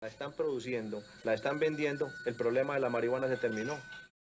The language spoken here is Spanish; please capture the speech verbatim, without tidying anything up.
la están produciendo, la están vendiendo, el problema de la marihuana se terminó.